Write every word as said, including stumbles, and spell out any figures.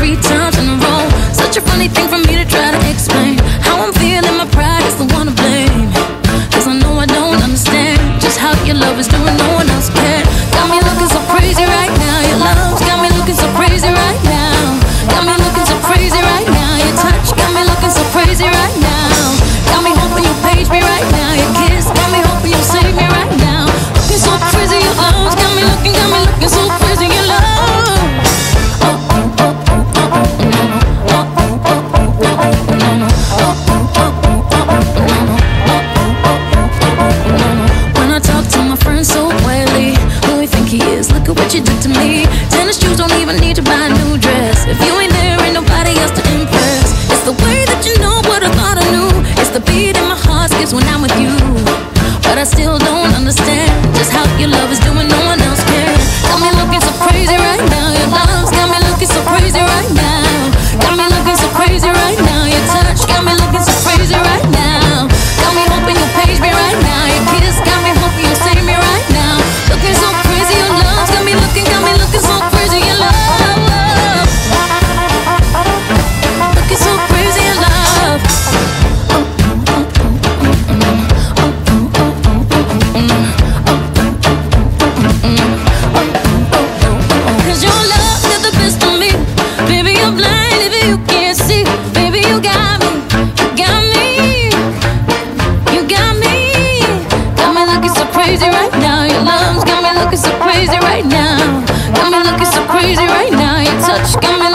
three times in a row. Such a funny thing for me to try to explain. How I'm feeling, my pride is the one to blame. Cause I know I don't understand just how your love is doing, no one else can. Got me looking so crazy right now. Your love's got me looking so crazy right now. Got me looking so crazy right now. Your touch got me looking so crazy right now. Got me hoping you page me right now. Your kiss got me hoping you save me right now. Looking so crazy, your love's got me looking, got me looking so crazy, your love. When I talk to my friends so quietly, who you think he is? Look at what you did to me. Tennis shoes don't even need to buy a new dress. If you ain't there, ain't nobody else to impress. It's the way that you know what I thought I knew. It's the beat in my heart skips when I'm with you. But I still don't understand just how your love is doing, no one else can. Got me looking so crazy right now. Your love's got me looking so crazy right now. Got me looking so crazy right now. Your touch got me looking so crazy right now. Got me hoping you'll page me right now. Your kiss got me hoping you'll save me right now. Looking so crazy, your love's got me looking, got me looking so crazy, your love. Looking so crazy, your love. Cause your love got the best of me. Baby, you're blind if you can't see. Baby, you got me, you got me, you got me. Got me looking so crazy right now. Your love's got me looking so crazy right now. Got me looking so crazy right now. Your touch got me